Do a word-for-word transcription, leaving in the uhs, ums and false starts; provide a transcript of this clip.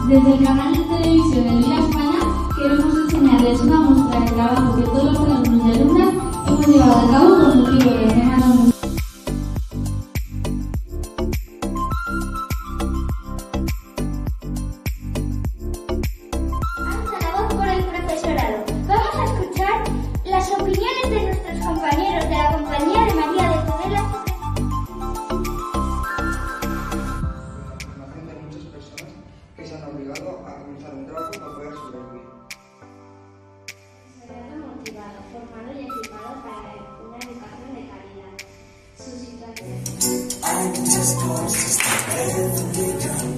Desde el canal de televisión de Lila España queremos enseñarles una muestra del trabajo que todos los alumnos y alumnas hemos llevado a cabo con motivo de la Semana Mundial. Alza la voz por el profesorado. Vamos a escuchar las opiniones de nuestros compañeros de la compañía de María de Tudela sobre... Hay muchas personas que se han obligado a comenzar un trabajo para poder sobrevivir. Motivado, formado y equipado para una educación de calidad. Su situación.